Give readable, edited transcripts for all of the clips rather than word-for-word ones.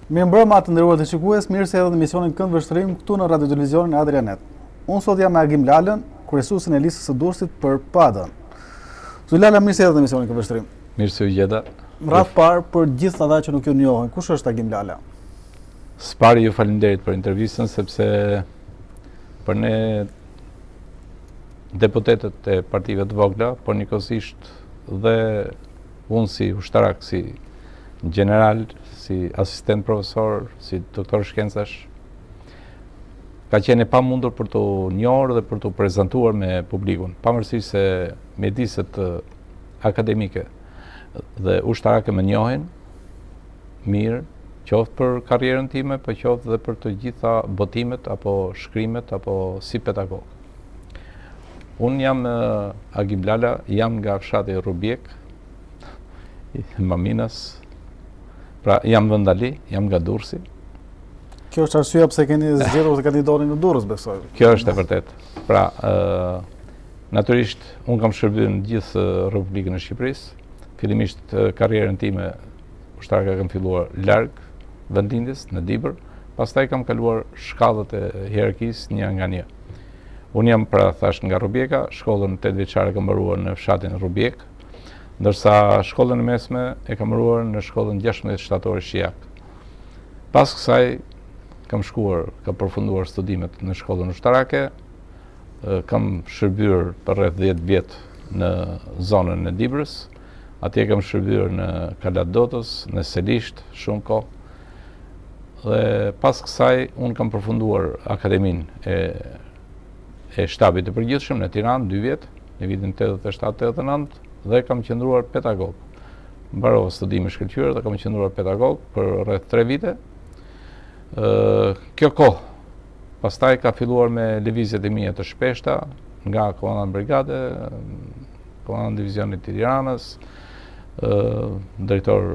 Mirë mbrëma të nderuar të shikues, mirë se erdhët në emisionin Kënd Vështrim këtu në Radio Televizionin Adrianet. Unë sot jam me Agim Lalën, kryesuesin e listës së Durrësit për PAD-ën. Zoti Lala, mirë se erdhët në emisionin Kënd Vështrim. Mirë se u gjeta. Radh parë për gjithë ata që nuk ju njohin, kush është Agim Lala? S'pari ju faleminderit për intervistën, sepse për ne deputetët e partive të vogla, por njëkohësisht dhe unë si ushtarak, si general, si asistent profesor, si doktor shkencash, ka qenë e pamundur për të njohur dhe për të prezantuar me publikun, pavarësisht se mjediset akademike dhe ushtarake më njohin mirë, qoftë për karrierën time, por qoftë dhe për të gjitha botimet apo shkrimet apo si pedagog. Unë jam Agim Lala, jam nga fshati Rubjek, Maminas. Pra, jam vendali, jam nga Durrësi. Kjo është arsyeja pse keni zgjedhur të kandidoni në Durrës, besoj. Kjo është e vërtet. Pra, natyrisht, unë kam shërbyer në gjithë Republikën e Shqipërisë. Fillimisht karrierën time ushtarake kam filluar larg vendindjes në Dibër, pastaj kam kaluar shkallët e hierarkisë një nga një. Unë jam pra thash nga Rubjeka, shkollën 8 vjeçare kam mbaruar në fshatin Rubjek, ndërsa shkollën e mesme e kam mbaruar në shkollën 16 shtatore Shijak. Pas kësaj kam përfunduar studimet në shkollën ushtarake, kam shërbyer për rreth 10 vjet në zonën e Dibrës, atje kam shërbyer në Kalat Dotës, në Selisht, shumë kohë. Dhe pas kësaj unë kam përfunduar akademinë e shtabit të përgjithshëm në Tiranë 2 vjet, në vitin 87-89, dhe kam qëndruar pedagog. Mbarova studime shkëlqyer dhe kam qëndruar pedagog për rreth 3 vite. Kjo kohë, pastaj ka filluar me lëvizjet e mia të shpeshta nga komandant brigade, komandant divizionit të Tiranës, drejtor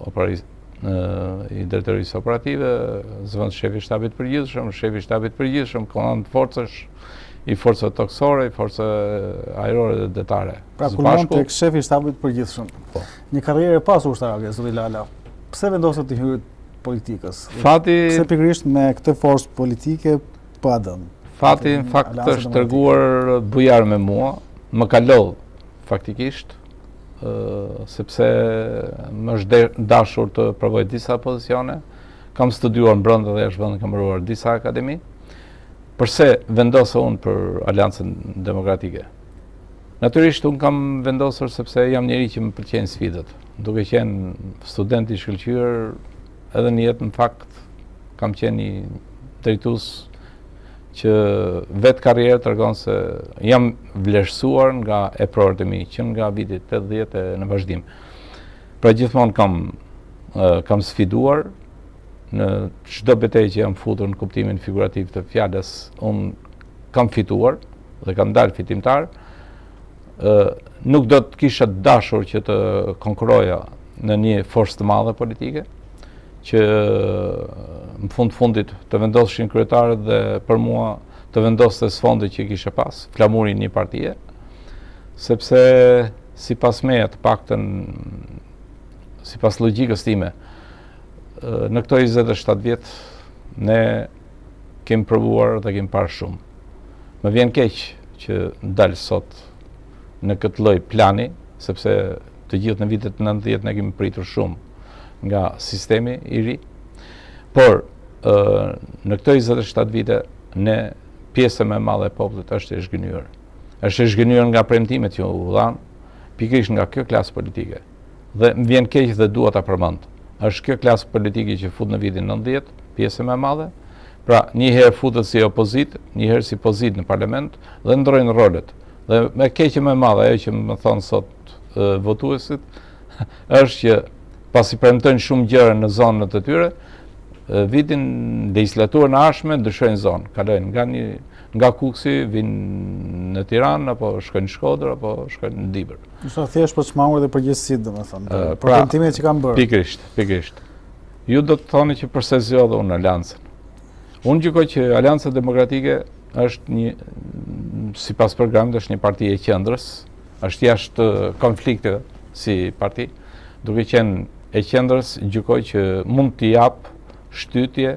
i drejtorisë operative, zëvendës shefi i shtabit përgjithshëm, komandant forcash, i forcave toksore, i forcave ajrore dhe detare. Pra kulmon tek shefi i shtabit përgjithshëm. Po. Një karrierë pasur ushtarake, zoti Lala. Pse vendosët të hyrit politikës? Fati, pse pikërisht me këtë forcë politike PAD-ën? Fati në fakt është treguar bujar me mua, më ka lodh faktikisht, sepse më është dashur të provoj disa pozicione, kam studiuar brenda dhe jashtë vendit, kam mbaruar disa akademi. Përse vendosë unë për Aleancën Demokratike? Natyrisht unë kam vendosur sepse jam njeri që më pëlqejnë sfidat. Duke qenë student i shkëlqyer, edhe në jetë në fakt kam qenë një drejtues që vetë karrierë tregon se jam vlerësuar nga eprorët e mi, që nga viti 80 në vazhdim. Pra gjithmonë kam sfiduar. Në çdo betejë që jam futur në kuptimin figurativ të fjalës, unë kam fituar dhe kam dalë fitimtar. Nuk do të kisha dashur që të konkuroja në një forcë të madhe politike, që në fundit të vendoseshin kryetarët dhe për mua të vendoste sfondi që kisha pas, flamurin një partie, sepse sipas meja, të paktën sipas logjikës time, në këto 27 vjet ne kemi provuar dhe kemi parë shumë. Më vjen keq që dal sot në këtë lloj plani, sepse të gjithë në vitet 90 ne kemi pritur shumë nga sistemi i ri. Por në këto 27 vite ne pjesë më e madhe e popullit është e zhgënjur. Është e zhgënjur nga premtimet që u dhan, pikërisht nga kjo klasë politike. Dhe më vjen keq dhe dua ta përmend. Është kjo klasë politike që fut në vitin 90, pjesë më e madhe. Pra, një herë futet si opozit, një herë si pozit në parlament dhe ndrojnë rolet. Dhe me keqja më e madhe, ajo që më thon sot votuesit, është që pasi premtojnë shumë gjëra në zonat e tyre, vitin legislaturën e ardhshme ndryshojnë zonë, kalojnë nga Kuksi, vinë në Tiranë, apo shkojnë në Shkodër, apo shkojnë në Dibër. Është thjesht për çmangur dhe përgjegjësitë, domethënë, për premtimet që kanë bërë. Pikërisht. Ju do të thoni që pse zgjodha unë Aleancën. Unë gjykoj që Aleanca Demokratike është sipas programit është një parti e qendrës, është jashtë konflikteve si parti, duke qenë e qendrës, gjykoj që mund t'i jap shtytje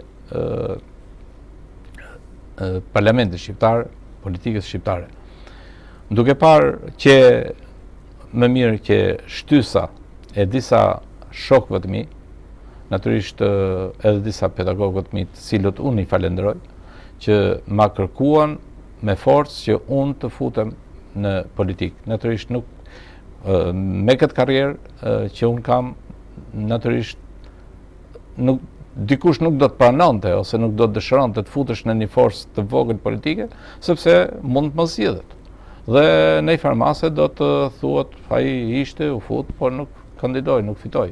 parlamentit shqiptar, politikës shqiptare. Duke parë që më mirë që shtysa e disa shokëve të mi, natyrisht edhe disa pedagogët të mi të cilët unë i falenderoj, që ma kërkuan me forcë që unë të futem në politikë. Natyrisht nuk, me këtë karrierë që unë kam, natyrisht dikush nuk do të pranonte ose nuk do të dëshironte të futesh në një forcë të vogël politike, sepse mund të mos zgjidhet. Dhe në një farmase do të thuhet ai ishte u fut, por nuk kandidoi, nuk fitoi.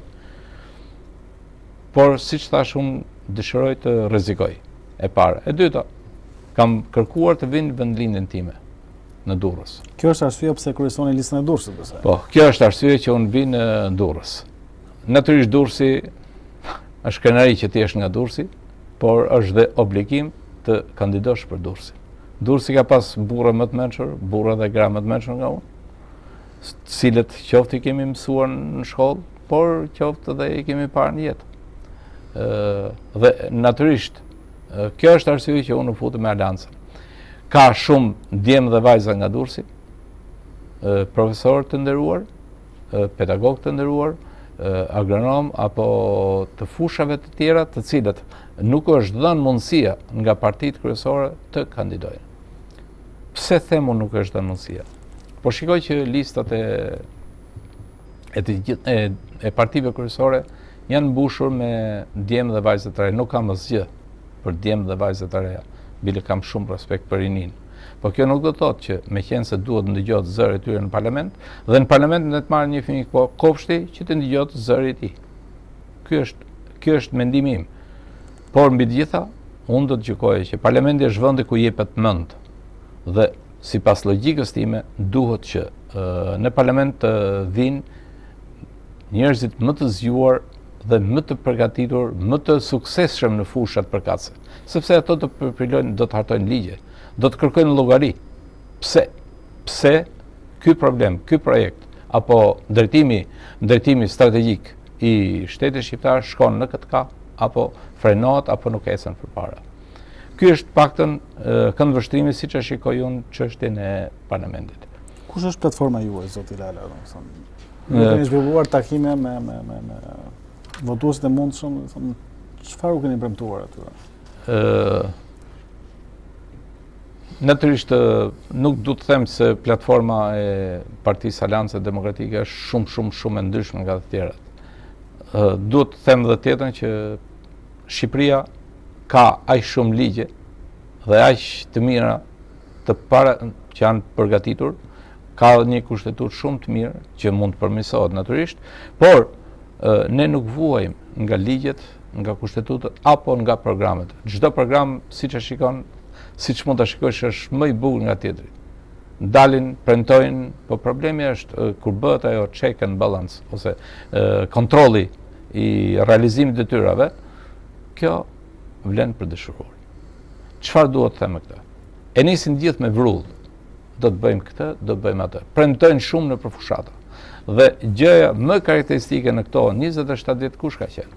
Por siç thash, unë dëshiroj të rrezikoj. E para, e dyta, kam kërkuar të vinë vendlindjen time në Durrës. Kjo është arsyeja pse kryesoni listën e Durrësit, besoj. Po, kjo është arsye që unë vi në Durrës. Natyrisht Durrësi është kënaqësi që ti je nga Durrësi, por është dhe obligim të kandidosh për Durrësin. Durrësi ka pas burra më të mençur, burra dhe gra më të mençur nga unë, të cilët qoftë i kemi mësuar në shkollë, por qoftë dhe i kemi parë në jetë. Dhe natyrisht, kjo është arsye që unë u futem me Aleancën. Ka shumë djemë dhe vajza nga Durrësi, profesorë të nderuar, pedagogë të nderuar, agronom apo të fushave të tjera të cilët nuk është dhënë mundësia nga partitë kryesore të kandidojnë. Pse them unë nuk është dhënë mundësia? Po shikoj që listat e partive kryesore janë mbushur me djemë dhe vajza të reja. Nuk kam asgjë për djemë dhe vajza të reja, bile kam shumë respekt për rinin. Po kjo nuk do të thotë që me qenë se duhet ndëgjohet zëri i tyre në parlament, dhe në parlament ne të marrë një fëmijë kopshti që të ndëgjohet zëri i tij. Ky është mendimi im. Por mbi të gjitha, unë do të gjykoj që parlamenti është vendi ku jepet mend. Dhe sipas logjikës time, duhet që në parlament të vinë njerëzit më të zgjuar dhe më të përgatitur, më të suksesshëm në fushat përkatëse. Sepse ato do të hartojnë ligje, do të kërkojnë llogari. Pse ky problem, ky projekt apo ndërtimi strategjik i shtetit shqiptar shkon në këtë kap apo frenohet apo nuk ecën përpara. Ky është paktën këndvështrimi siç e shikoj unë çështjen e parlamentit. Kush është platforma juaj, zoti Lala, domethënë? Ju keni zhvilluar takime me votuesit e mundshëm, domethënë çfarë u keni premtuar aty? Natyrisht nuk du të them se platforma e Partisë Aleancës Demokratike është shumë e ndryshme nga të tjerat. Duhet të them dhe tjetën që Shqipëria ka aq shumë ligje dhe aq të mira që janë përgatitur, ka një kushtetutë shumë të mirë që mund të përmirësohet natyrisht, por ne nuk vuajmë nga ligjet, nga kushtetutët apo nga programet. Çdo program siç mund ta shikosh është më i bukur nga tjetri. Dalin, premtojnë, po problemi është kur bëhet ajo check and balance ose kontrolli i realizimit të detyrave, kjo vlen për dëshiruar. Çfarë duhet të them me këtë? E nisin gjithë me vrull. Do të bëjmë këtë, do të bëjmë atë. Premtojnë shumë në përfushata. Dhe gjëja më karakteristike në këto 27 ditë kush ka qenë?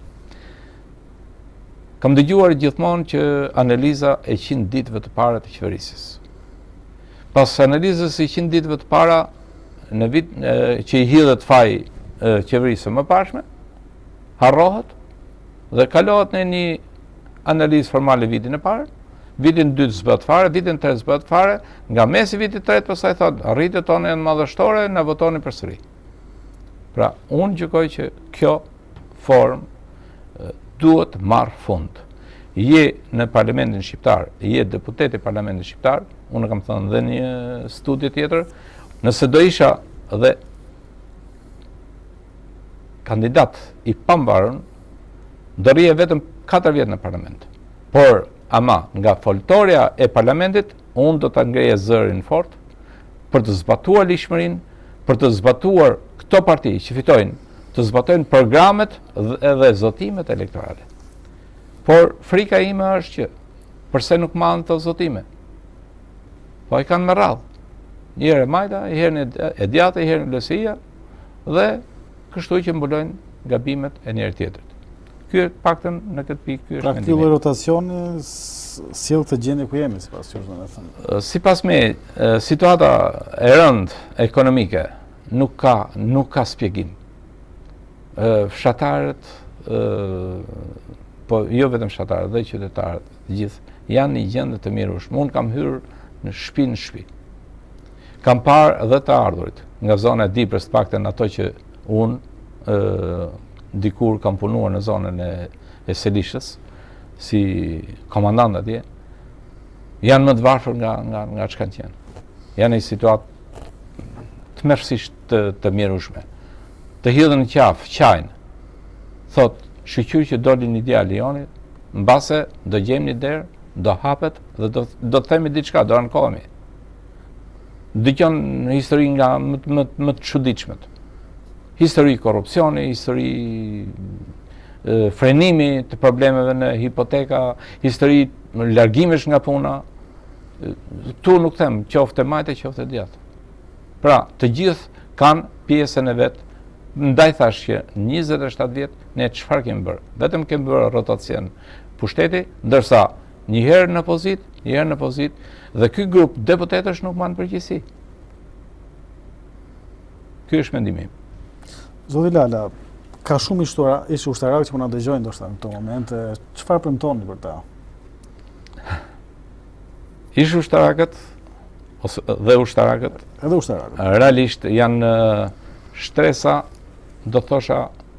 Kam dëgjuar gjithmonë që analiza e 100 ditëve të para të qeverisjes. Pas analizës e 100 ditëve të para, në vit që i hidhet faji qeverisë më pashme, harrohet dhe kalohet në një analizë formale vitin e parë, vitin 2 zbët fare, vitin 3 zbët fare, nga mesi vitit 3 pastaj thotë, arritjet tona janë madhështore, na votoni përsëri. Pra, unë gjykoj që kjo formë duhet marrë fund. Je në Parlamentin Shqiptar, je deputet i Parlamentit Shqiptar, unë kam thënë dhe një studie tjetër, nëse do isha dhe kandidat i pambarën, do rrije vetëm 4 vjetë në Parlament. Por, ama, nga foltoria e Parlamentit, unë do të ngreje zërin fort për të zbatuar ligjshmërinë, për të zbatuar këto parti që fitojnë, të zbatojnë programet dhe zotimet elektorale. Por frika ime është që përse nuk marrin të zotime? Po i kanë me radhë. Një herë Majta, një herë e Djata, një herë Lësia dhe kështu që mbulojnë gabimet e njëri tjetrit. Ky paktën në këtë pikë ky është mendimi. Pra ky lloj rotacioni sjell këtë gjendje ku jemi sipas jush domethënë. Sipas me, situata e rëndë ekonomike nuk ka shpjegim. Fshatarët, po jo vetëm fshatarët, dhe qytetarët, gjithë janë një gjendje të mirueshme. Unë kam hyrë në shtëpi. Kam parë edhe të ardhurit nga zona e Diprës, paktën ato që unë dikur kam punuar në zonën e Selishës si komandant atje, janë më të varfër nga çka kanë qenë. Janë një situatë tmerrsisht të mjerueshme. Të hidhen në qafë, qajnë. Thot, shqyr që doli një djalë joni, mbase do gjejmë një derë, do hapet dhe do të themi diçka, do ankohemi. Dëgjon histori nga më të çuditshmet. Histori korrupsioni, histori frenimi të problemeve në hipoteka, histori largimesh nga puna. Tu nuk them qoftë e majtë, qoftë e djathtë. Pra, të gjithë kanë pjesën e vet. Ndaj thash që 27 vjet ne çfarë kemi bërë? Vetëm kemi bërë rotacion pushteti, ndërsa një herë në pozit, dhe ky grup deputetësh nuk marrin përgjegjësi. Ky është mendimi im. Zoti Lala, ka shumë ish ushtarakë që po na dëgjojnë ndoshta në këto momente, çfarë premtoni për ta? Ish ushtarakët dhe ushtarakët. Edhe ushtarakët. Realisht janë shtresa, do thosha,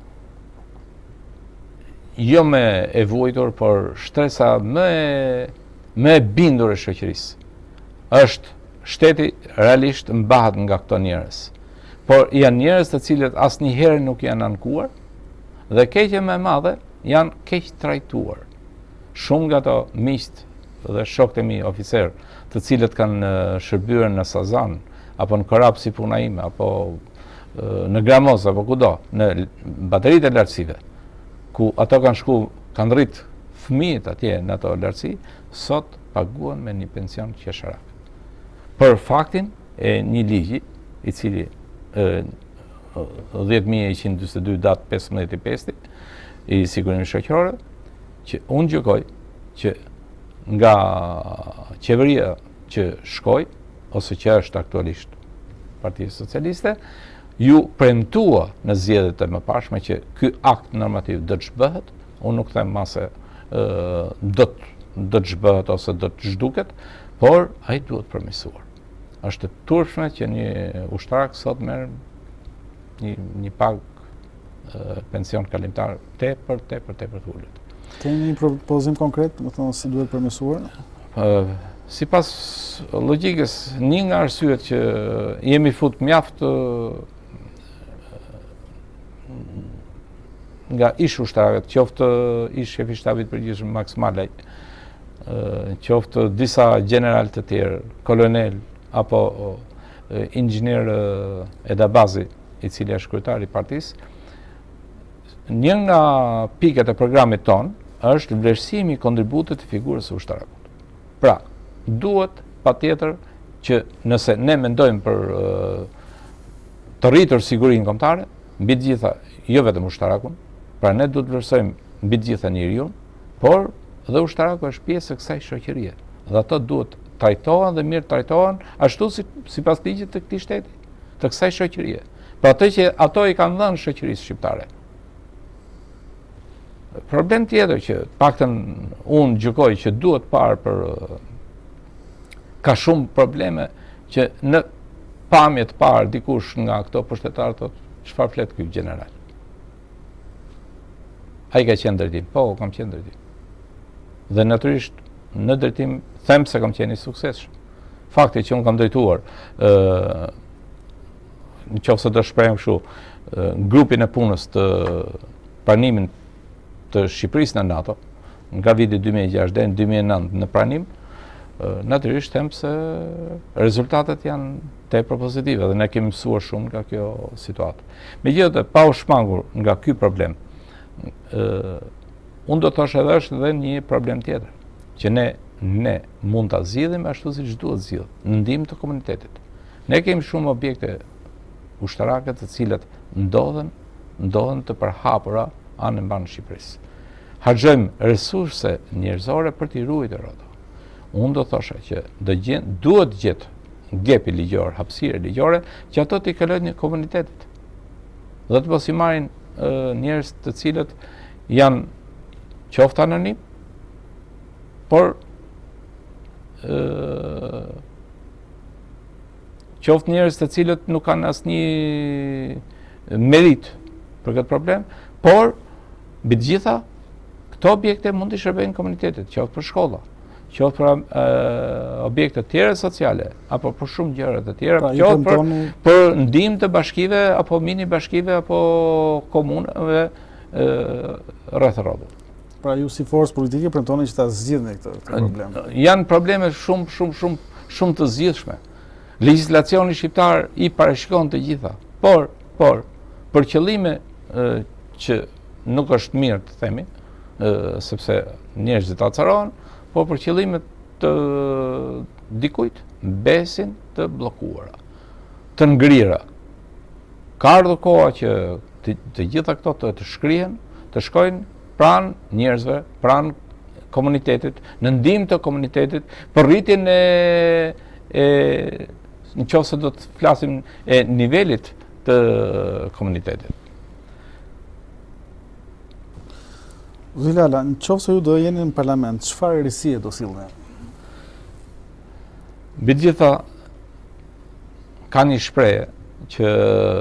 jo me e vuajtur, por shtresa me bindur e shoqërisë. Është shteti realisht mbahet nga këto njerëz. Por janë njerëz të cilët asnjëherë nuk janë ankuar dhe keqja më e madhe janë keq trajtuar. Shumë nga ato miqt dhe shokët e mi oficer, të cilët kanë shërbyer në Sazan apo në Korap si puna ime, apo në Gramoz apo kudo, në bateritë e lartësive, ku ato kanë rrit fëmijët atje në ato lartësi, sot paguhen me një pension qesharak. Për faktin e një ligji i cili 10.122 datë 15.5 i sigurimit shoqërore, që unë gjykoj që nga qeveria që shkoj, ose që është aktualisht Partia Socialiste, ju premtua në zgjedhjet e mëparshme që ky akt normativ do të zhbëhet. Unë nuk them mase do të zhbëhet ose do të zhduket, por ai duhet përmirësuar. Është të turpshme që një ushtarak sot merr një pagë pension kalimtar tepër të ulët. Keni një propozim konkret, do të thonë si duhet përmirësuar? Sipas logjikës, një nga arsyet që jemi fut mjaft nga ish ushtarakët, qoftë ish shefi shtabit përgjithshëm Max Malaj, qoftë disa general të tjerë, kolonel apo inxhinier Edabazi, i cili është kryetar i partisë. Një nga pikat e programit ton është vlerësimi i kontributit të figurës së ushtarakut. Pra, duhet patjetër që nëse ne mendojmë për të rritur sigurinë kombëtare, mbi të gjitha, jo vetëm ushtarakun, pra ne duhet të vlerësojmë mbi të gjitha njeriu, por dhe ushtaraku është pjesë e kësaj shoqërie. Dhe ato duhet trajtohen dhe mirë trajtohen ashtu sipas ligjit të këtij shteti, të kësaj shoqërie. Pra ato që ato i kanë dhënë shoqërisë shqiptare. Problem tjetër që paktën unë gjykoj që duhet parë për ka shumë probleme që në pamje të parë dikush nga këto pushtetarë thotë çfarë flet ky general. Ai ka qenë drejtim, po, kam qenë drejtim. Dhe natyrisht në drejtim them se kam qenë i suksesshëm. Fakti që unë kam drejtuar në qoftë se do shprehem kështu, grupin e punës të pranimin të Shqipërisë në NATO, nga viti 2006 deri në 2009 në pranim, natyrisht them se rezultatet janë tepër pozitive dhe ne kemi mësuar shumë nga kjo situatë. Megjithatë, pa u shmangur nga ky problem, unë do të thosh edhe është edhe një problem tjetër, që ne mund ta zgjidhim ashtu siç duhet zgjidhur, në ndihmë të komunitetit. Ne kemi shumë objekte ushtarake të cilat ndodhen të përhapura anë mban Shqipërisë. harxojmë resurse njerëzore për t'i ruajtur ato. Unë do thosha që duhet gjetë gepi ligjor, hapësirë ligjore, që ato t'i kalojnë komunitetit. Dhe të mos i marrin njerëz të cilët janë qoftë anonim, por qoftë njerëz të cilët nuk kanë asnjë merit për këtë problem, por mbi të gjitha këto objekte mund të shërbejnë komunitetit, qoftë për shkolla, qoftë për objekte të tjera sociale, apo për shumë gjëra të tjera, qoftë për ndihmë të bashkive, apo mini bashkive, apo komunave rreth rrodhut. Pra ju si forcë politike premtoni që ta zgjidhni këtë problem. Janë probleme shumë të zgjidhshme. Legjislacioni shqiptar i parashikon të gjitha, por për qëllime që nuk është mirë të themi, sepse njerëzit acarohen, por për qëllime të dikujt, besin të bllokuara, të ngrira. Ka ardhur koha që të gjitha këto të shkrihen, të shkojnë pranë njerëzve, pranë komunitetit, në ndihmë të komunitetit, për rritjen nëse do të flasim e nivelit të komunitetit. Zilala, nëse ju do jeni në parlament, çfarë risie do sillni? Mbi të gjitha ka një shprehje që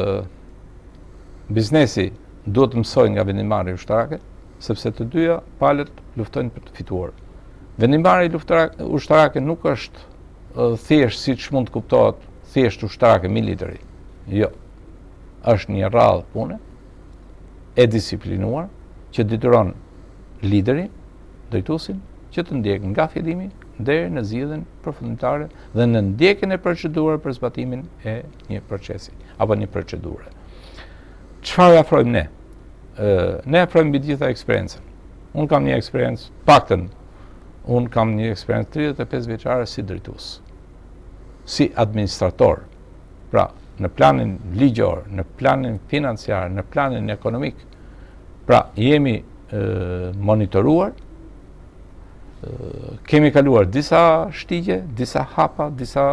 biznesi duhet të mësojë nga vendimarrja ushtarake, sepse të dyja palët luftojnë për të fituar. Vendimarrja ushtarake nuk është thjesht siç mund të kuptohet, thjesht ushtarake militari. Jo. Është një radhë pune e disiplinuar që detyron liderin, drejtuesin, që të ndjek nga fillimi deri në zgjidhjen përfundimtare dhe në ndjekjen e procedurave për zbatimin e një procesi apo një procedure. Çfarë afrojmë ne? Ne afrojmë mbi të gjitha eksperiencën. Unë kam një eksperiencë, paktën unë kam një eksperiencë 35 vjeçare si drejtues, si administrator. Pra, në planin ligjor, në planin financiar, në planin ekonomik. Pra, jemi monitoruar, kemi kaluar disa shtigje, disa hapa, disa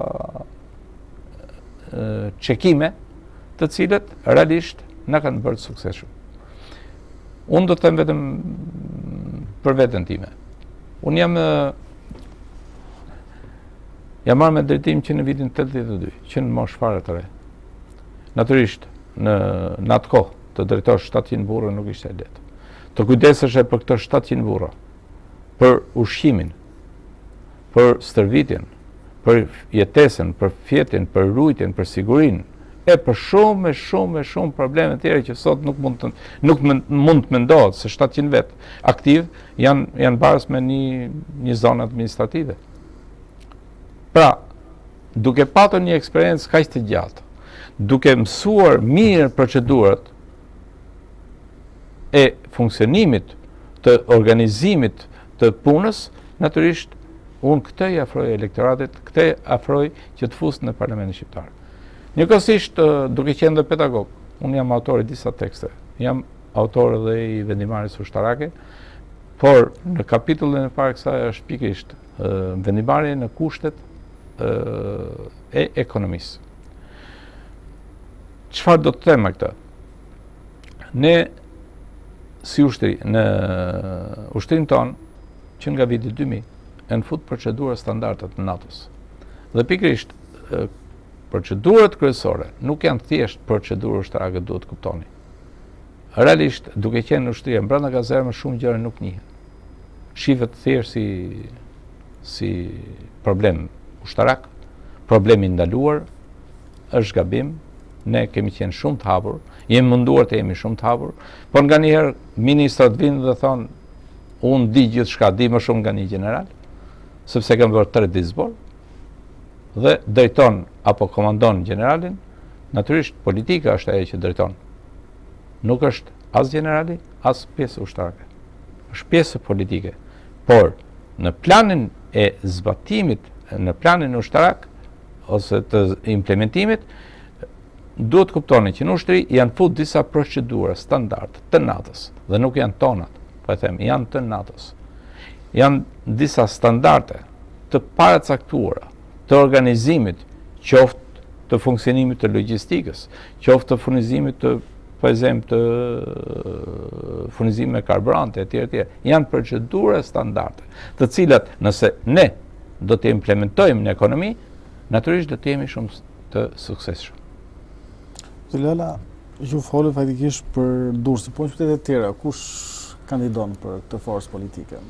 çekime, të cilët realisht na kanë bërë të suksesshëm. Unë do të them vetëm për veten time. Unë jam marrë me drejtim që në vitin 82, që në moshë fare të re. Natyrisht, në atë kohë të drejtosh 700 burra nuk ishte e lehtë. Të kujdesesh për këto 700 burra, për ushqimin, për stërvitjen, për jetesën, për fjetin, për rujtjen, për sigurinë, e për shumë probleme të tjera që sot nuk mund të mendohet se 700 vet aktiv janë barës me një zonë administrative. Pra, duke patur një eksperiencë kaq të gjatë, duke mësuar mirë procedurat e funksionimit të organizimit të punës, natyrisht unë këtë i afroj elektoratit, këtë i afroj që të fusë në Parlamentin Shqiptar. Njëkohësisht, duke qenë dhe pedagog, unë jam autor i disa tekste, jam autor edhe i vendimarrjes ushtarake, por në kapitullin e parë kësaj është pikërisht vendimarrja në kushtet e ekonomisë. Çfarë do të them me këtë? Ne si ushtri, në ushtrin tonë, që nga viti 2000, e në fut procedura standardet në NATO-s. Dhe pikërisht, procedurat kryesore nuk janë thjesht procedurë ushtarake, duhet kuptoni. Realisht, duke qenë në ushtria brenda kazermës, shumë gjëra nuk njihen. Shihet thjesht si problem ushtarak, problem i ndaluar, është gabim, ne kemi qenë shumë të hapur, jemi munduar të jemi shumë të hapur, por nganjëherë ministrat vinë dhe thonë, unë di gjithçka, di më shumë nga një general, sepse kam bërë 3 ditë zbor, dhe drejton apo komandon generalin, natyrisht politika është ajo që drejton. Nuk është as generali, as pjesë ushtarake. Është pjesë politike. Por në planin e zbatimit, në planin ushtarak ose të implementimit, duhet të kuptoni që në ushtri janë fut disa procedura standard të NATO-s dhe nuk janë tonat. po e them, janë të NATO-s. Janë disa standarde të paracaktuara të organizimit, qoftë të funksionimit të logjistikës, qoftë të furnizimit të të furnizim me karburante, etj. Janë procedura standarde, të cilat nëse ne do të implementojmë në ekonomi, natyrisht do të jemi shumë të suksesshëm. Lala, ju folën faktikisht për Durrësin, po në qytete të tjera, kush kandidon për këtë forcë politike?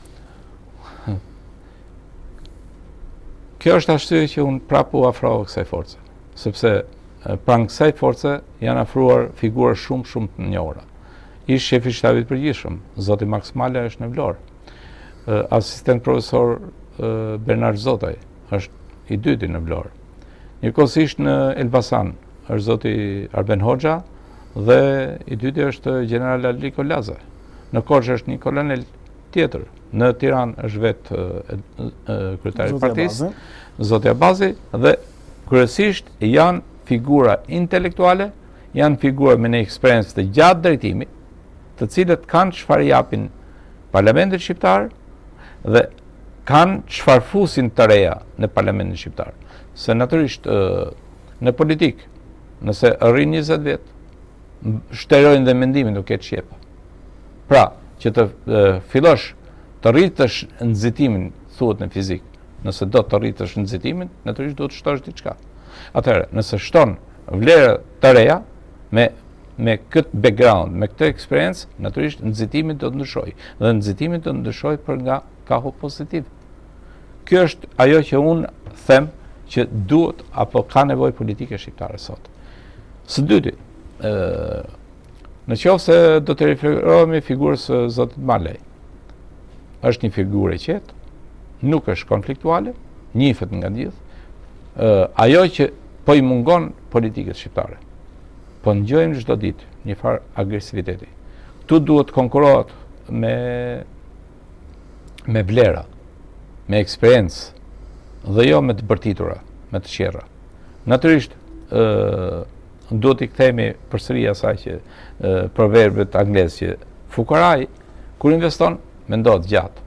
Kjo është arsye që unë prapë u afrova kësaj force, sepse pranë kësaj force janë afruar figura shumë të njohura. Ish shefi i shtabit përgjithshëm, zoti Max Mala është në Vlorë. Asistent profesor Bernard Zotaj është i dyti në Vlorë. Njëkohësisht në Elbasan është zoti Arben Hoxha dhe i dyti është general Aliko Laza. Në Korçë është një kolonel tjetër. Në Tiranë është vetë kryetari i partisë, zoti Abazi, dhe kryesisht janë figura intelektuale, janë figura me një eksperiencë të gjatë drejtimi, të cilët kanë çfarë japin parlamentit shqiptar dhe kanë çfarë fusin të reja në parlamentin shqiptar. Se natyrisht në politik, nëse arrin 20 vjet, shterojnë dhe mendimin nuk ketë shqepa. Pra, që të fillosh të rritësh nxitimin, thuhet në fizik, nëse do të rritësh nxitimin, natyrisht duhet të shtosh diçka. Atëherë, nëse shton vlera të reja me këtë background, me këtë eksperiencë, natyrisht nxitimi do të ndryshojë dhe nxitimi do të ndryshojë për nga kahu pozitiv. Kjo është ajo që unë them që duhet apo ka nevojë politike shqiptare sot. Së dyti, në qoftë se do të referohemi figurës së zotit Malej, është një figurë e qetë, nuk është konfliktuale, njihet nga gjithë. Ajo që po i mungon politikës shqiptare, po ndjojmë çdo ditë një farë agresiviteti. Tu duhet konkurohet me vlera, me eksperiencë dhe jo me të bërtitura, me të qerra. Natyrisht duhet i kthehemi përsëri asaj që proverbet anglez që fukaraj kur investon mendohet gjatë.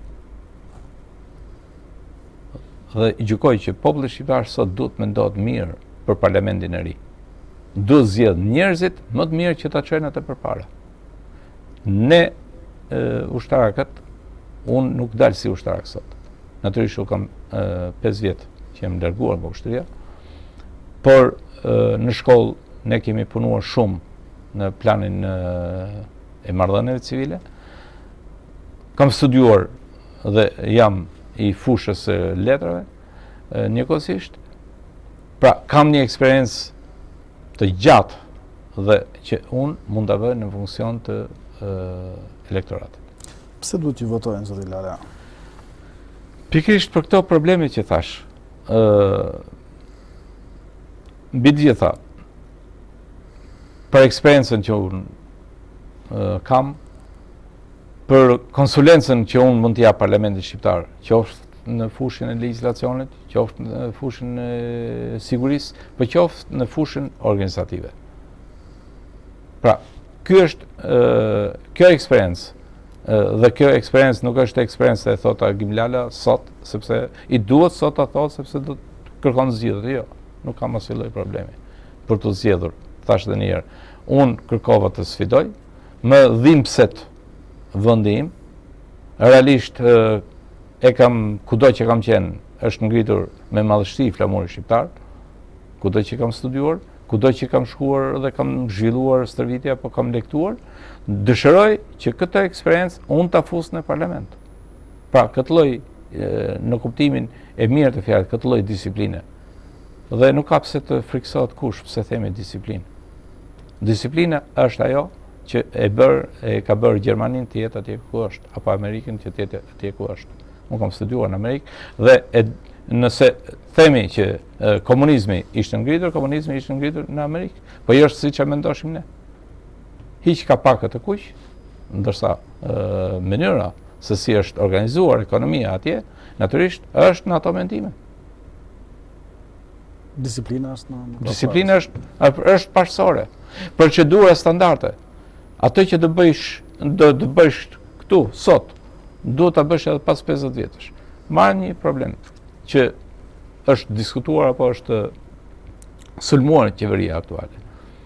Dhe i gjykoj që populli shqiptar sot duhet mendohet mirë për parlamentin e ri. Duhet zgjedh njerëzit më të mirë që ta çojnë atë përpara. Ne ushtarakët, unë nuk dal si ushtarak sot. Natyrisht u kam 5 vjet që jam larguar nga ushtria, por në shkollë ne kemi punuar shumë në planin e marrëdhënieve civile. Kam studiuar dhe jam i fushës së letrave, njëkohësisht. Pra, kam një eksperiencë të gjatë dhe që unë mund ta bëj në funksion të elektoratit. Pse duhet t'ju votojnë, zoti Lala? Pikërisht për këto probleme që thash. Mbi të gjitha, për eksperiencën që unë kam, për konsulencën që unë mund t'ja parlamentit shqiptar, qoftë në fushën e legjislacionit, qoftë në fushën e sigurisë, për qoftë në fushën organizative. Pra, kjo eksperiencë, dhe kjo eksperiencë nuk është eksperiencë e thot Agim Lala sot, sepse i duhet sot ta thot, sepse do të kërkon zgjedhje. Jo, nuk kam asnjë lloj problemi për të zgjedhur. Thash edhe një herë, unë kërkova të sfidoj, më dhimbset vendi im, realisht kudo që kam qenë, është ngritur me madhështi flamuri shqiptar, kudo që kam studiuar, kudo që kam shkuar dhe kam zhvilluar stërvitje apo kam lektuar, dëshiroj që këtë eksperiencë unë ta fus në parlament. Pra, këtë lloj në kuptimin e mirë të fjalës, këtë lloj disipline. Dhe nuk ka pse të friksohet kush pse themi disiplinë. Disiplina është ajo që ka bërë Gjermanin të jetë atje ku është, apo Amerikën të jetë atje ku është. Unë kam studiuar në Amerikë dhe nëse themi që komunizmi ishte ngritur në Amerikë, po jo është siç e mendoshim ne. Hiq ka pakët të kuq, ndërsa mënyra se si është organizuar ekonomia atje, natyrisht është në ato mendime. Disiplina është paqësore. Procedura standarde. Ato që do bësh këtu, sot, duhet ta bësh edhe pas 50 vjetësh. Marr një problem që është diskutuar apo është sulmuar qeveria aktuale.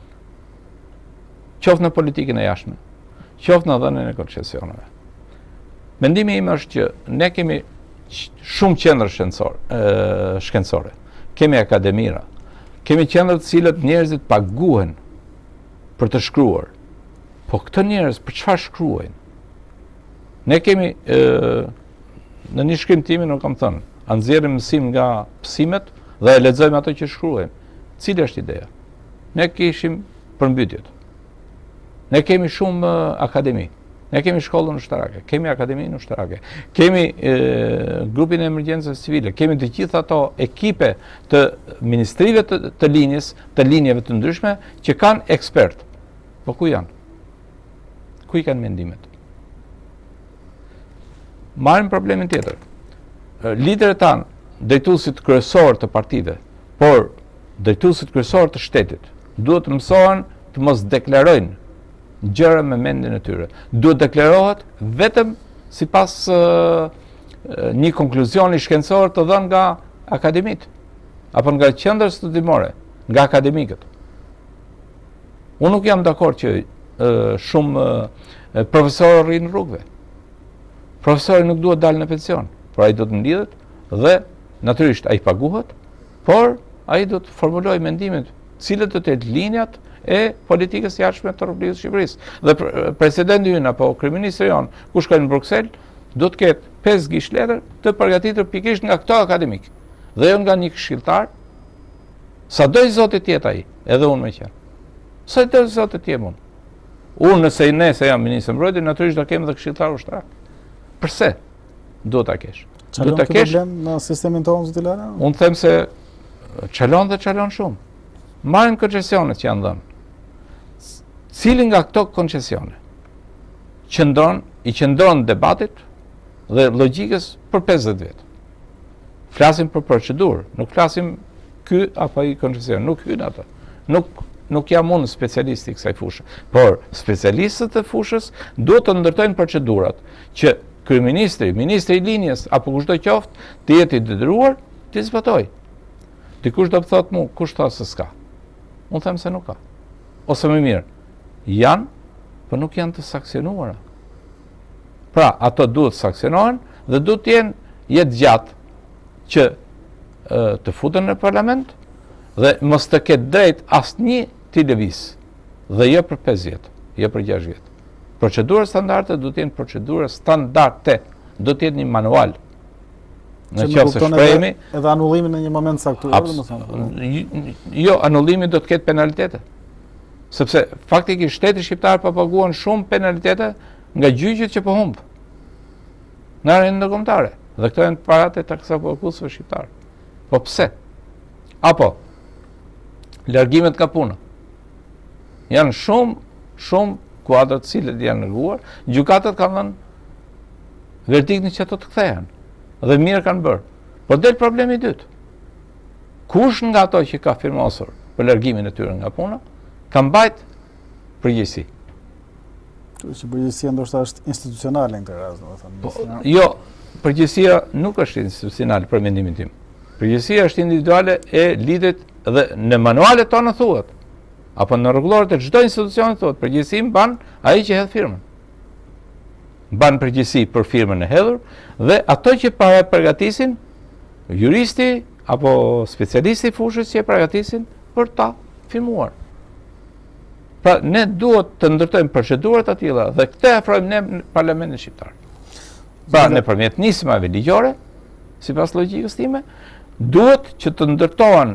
Qoftë në politikën e jashtme, qoftë në dhënien e koncesioneve. Mendimi im është që ne kemi shumë qendra shkencore, kemi akademira, kemi qendra të cilët njerëzit paguhen për të shkruar. Po këto njerëz për çfarë shkruajnë? Ne kemi në një shkrim timin nuk kam thënë, a nxjerrim mësim nga psimet dhe e lexojmë ato që shkruajmë. Cila është ideja? Ne kishim përmbytjet. Ne kemi shumë akademi. Ne kemi shkollën ushtarake, kemi akademinë ushtarake, kemi grupin e emergjencës civile, kemi të gjitha ato ekipe të ministrive të linjës, të linjeve të ndryshme që kanë ekspert. Po ku janë? Ku i kanë mendimet? Marrim problemin tjetër. Liderët tanë, drejtuesit kryesor të partive, por drejtuesit kryesor të shtetit, duhet të mësohen të mos deklarojnë gjëra me mendjen e tyre. Duhet deklarohet vetëm sipas një konkluzioni shkencor të dhënë nga akademit, apo nga qendra studimore, nga akademikët. Unë nuk jam dakord që shumë profesorë rrinë rrugëve. Profesori nuk duhet dalë në pension, por ai do të ndidhet dhe natyrisht ai paguhet, por ai do të formulojë mendimet, cilët do të jetë linjat e politikës jashtme të Republikës së Shqipërisë. Dhe presidenti ynë apo kryeministri jon, ku shkojnë në Bruksel, do të ketë 5 gishletër të përgatitur pikërisht nga këto akademik, dhe jo nga një këshilltar. Sado i Zotit të jetë ai, edhe unë më qenë. Sado i Zotit të jem unë. Unë nëse jam ministri i mbrojtjes, natyrisht do kem edhe këshilltar ushtarak. Përse? Do ta kesh. Do ta kesh problem në sistemin tonë zoti Lara? Unë them se çalon dhe çalon shumë. Marrim koncesionet që janë dhënë. Cili nga këto koncesione i qëndron debatit dhe logjikës për 50 vjet. Flasim për procedurë, nuk flasim ky apo ai koncesion, nuk hyn ato. Nuk jam unë specialist i kësaj fushë, por specialistët e fushës duhet të ndërtojnë procedurat që kryeministri, ministri i linjës apo kushdo qoftë të jetë i detyruar të zbatojë. Dikush do të thotë mu, kush tha se s'ka? Unë them se nuk ka. Ose më mirë, janë, por nuk janë të sankcionuara. Pra, ato duhet sankcionohen dhe duhet të jetë gjatë që të futen në parlament dhe mos të ketë drejt asnjë të lëviz dhe jo për 5 vjet, jo për 6 vjet. Procedura standarde duhet të jenë procedura standarde, do të jetë një manual. Në qoftë se shprehemi edhe anullimin në një moment saktuar, domethënë. Jo, anullimi do të ketë penalitete. Sepse faktikisht shteti shqiptar po paguan shumë penalitete nga gjyqjet që po humb. Në arendë ndërkombëtare. Dhe këto janë paratë e taksapaguesve shqiptar. Po pse? Apo largimet nga puna. Janë shumë kuadrat të cilët janë larguar, gjykatët kanë dhënë verdiktin që ato të kthehen. Dhe mirë kanë bërë. Por del problemi i dytë. Kush nga ato që ka firmosur për largimin e tyre nga puna, ka mbajt përgjegjësi. Që përgjegjësia ndoshta është institucionale në këtë rast, domethënë. Jo, përgjegjësia nuk është institucionale për mendimin tim. Përgjegjësia është individuale e liderit dhe në manualet tona thuhet, apo në rregulloret e çdo institucioni thuhet, përgjegjësim ban ai që hedh firmën. Ban përgjegjësi për firmën e hedhur dhe ato që përgatisin juristi apo specialisti i fushës që e përgatisin për ta firmuar. Pra ne duhet të ndërtojmë procedurat të tilla dhe këtë afrojmë ne në Parlamentin shqiptar. Pra nëpërmjet nismave ligjore, sipas logjikës time, duhet që të ndërtohen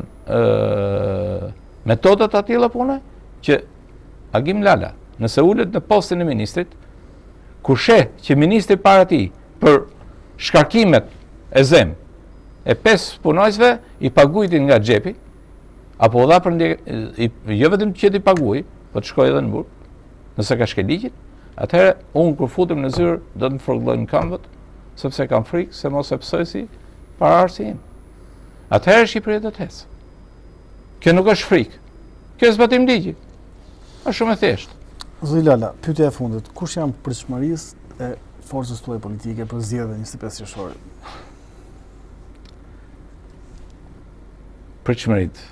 metodat të tilla pune që Agim Lala, nëse ulet në postin e ministrit, kur sheh që ministri para tij për shkarkimet e zem e 5 punojësve i paguajtin nga xhepi, apo dha për jo vetëm që ti paguaj, po të shkojë edhe në burg, nëse ka shkel ligjin, atëherë unë kur futem në zyrë do të më forgullojnë këmbët, sepse kam frikë se mos e psoj si pararsi im. Atëherë Shqipëria do të ecë. Kjo nuk është frikë. Kjo është zbatim ligji. Është shumë e thjeshtë. Zoti Lala, pyetja e fundit, kush janë pritshmërisë e forcës tuaj politike për zgjedhjen 25 qershorit? Pritshmëritë.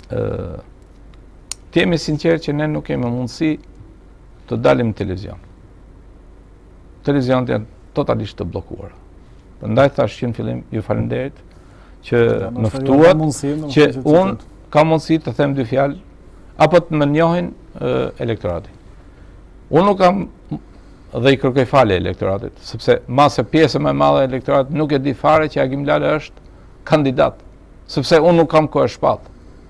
Të jemi sinqertë që ne nuk kemi mundësi të dalim në televizion. Televizionet janë totalisht të bllokuara. Prandaj thash që në fillim ju falenderit që më ftuat, që unë kam mundësi të them dy fjalë apo të më njohin elektorati. Unë nuk kam dhe i kërkoj falje elektoratit, sepse mase pjesë më e madhe e elektoratit nuk e di fare që Agim Lale është kandidat, sepse unë nuk kam kohë shpatë.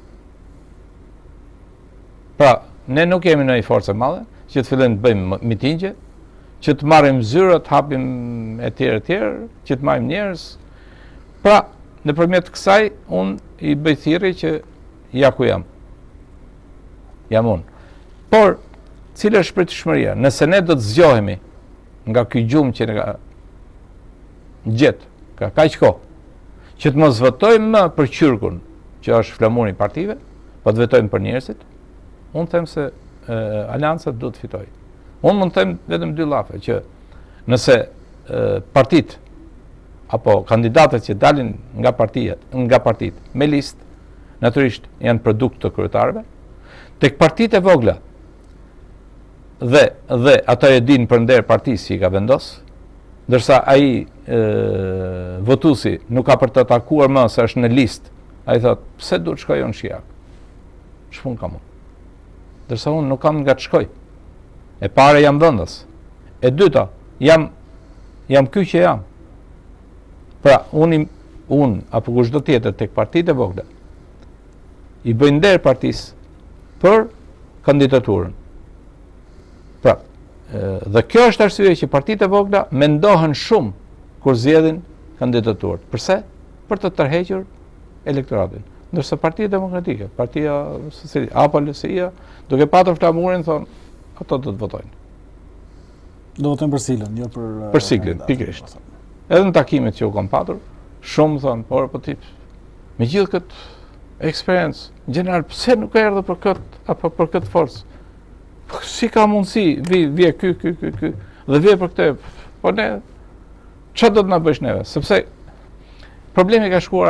Pra, ne nuk jemi në i forcë e madhe, që të fillim të bëjmë mitingje, që të marrim zyrat, hapim e tjerë, që të marrim njerëz. Pra, nëpërmjet kësaj, unë i bëj thirrje që ja ku jam. Jam unë. Por, cilë është pritshmëria? Nëse ne do të zgjohemi nga ky gjumë që ne ka gjetë, ka kaq kohë, që të mos votojmë më për qyrkun, që është flamuri i partive, po të votojmë për njerëzit, unë them se Aleanca duhet të fitojë. Unë mund të them vetëm dy llafe, që nëse partitë apo kandidatët që dalin nga partitë me listë, natyrisht janë produkt të kryetarëve, tek partitë e vogla dhe ata e dinë përnder partisë që i ka vendos, ndërsa ai votuesi nuk ka për të takuar më se është në listë, ai thotë, pse duhet shkoj unë shijak? Ç'pun kam unë? Ndërsa unë nuk kam nga të shkoj. E pare jam vendas. E dyta, jam ky që jam. Pra, unë apo kushdo tjetër tek partitë e vogla i bëjnë nder partisë për kandidaturën. Pra, dhe kjo është arsye që partitë e vogla mendohen shumë kur zgjedhin kandidaturët. Përse? Për të tërhequr elektoratin. Ndërsa Partia Demokratike, Partia Socialiste, apo LSI-ja, duke patur flamurin, thonë, ato do të votojnë. Do votojnë për siglën, jo për siglën, pikërisht. Edhe në takimet që u kam patur, shumë thonë, por po tip, me gjithë këtë eksperiencë, në gjeneral, pse nuk erdhe për këtë apo për këtë forcë? Si ka mundësi, vje ky, dhe vje për këtë, po ne, çfarë do të na bësh neve? Sepse problemi ka shkuar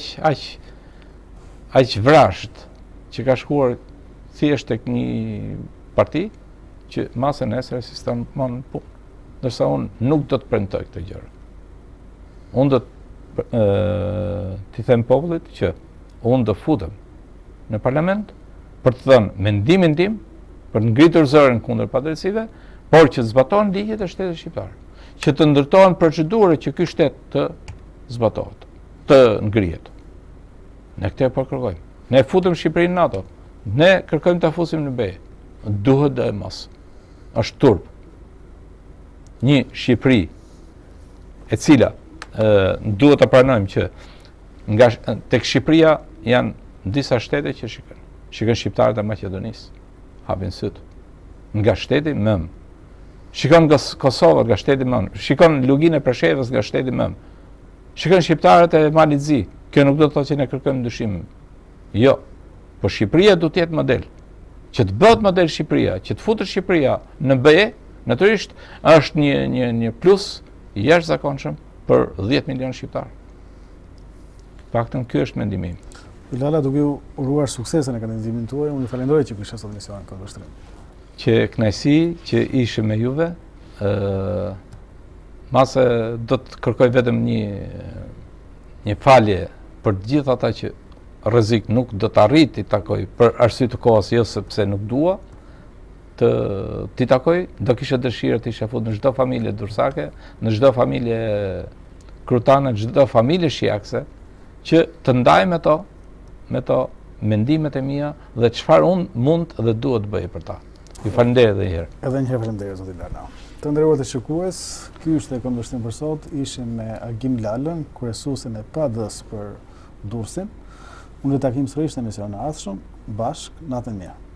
aq vrasht, që ka shkuar thjesht tek një parti që masë nesër sistem në punë. Ndërsa unë nuk do të premtoj këtë gjë. Unë do të t'i them popullit që unë do futem në parlament për të thënë mendimin tim, për të ngritur zërin kundër padrejtësive, por që të zbatohen ligjet e shtetit shqiptar, që të ndërtohen procedurë që ky shtet të zbatohet, të ngrihet. Ne këtë po kërkojmë. Ne futem Shqipërinë në NATO. Ne kërkojmë ta fusim në BE. Duhet dhe mos. Është turp. Një Shqipëri e cila duhet të pranojmë që nga tek Shqipëria janë disa shtete që shikojnë shqiptarët e Maqedonisë, hapin syt. Nga shteti mëm. Shikon nga Kosova, nga shteti mëm. Shikon luginë e Preshevës nga shteti mëm. Shikon shqiptarët e Malizi. Kjo nuk do të thotë që ne kërkojmë ndryshim. Jo. Po Shqipëria duhet të jetë model. Që të bëhet model Shqipëria, që të futet Shqipëria në BE, natyrisht është një plus jashtëzakonshëm për 10 milion shqiptar. Paktën ky është mendimi im. Lala, duke u uruar suksesën e kandidatimin tuaj, unë ju falenderoj që kisha sot misionin këtë vështrim. Që kënaqësi që ishe me juve, mase do të kërkoj vetëm një falje për të gjithë ata që rrezik nuk do të arrit t'i takoj për arsye të kohës, jo sepse nuk dua t'i takoj, do kisha dëshirë të isha fut në çdo familje dursake, në çdo familje krutane, në çdo familje shiakse, që të ndaj me to mendimet e mia dhe çfarë unë mund dhe duhet të bëj për ta. Ju falenderoj edhe një herë. Edhe një herë falenderoj zoti Lala. Të nderuar të shikues, ky ishte këndvështrim për sot, ishim me Agim Lalën, kryesuesin e PD-s për Durrësin. Unë do të takim sërish në emisionin e ardhshëm, bashkë, natën mirë.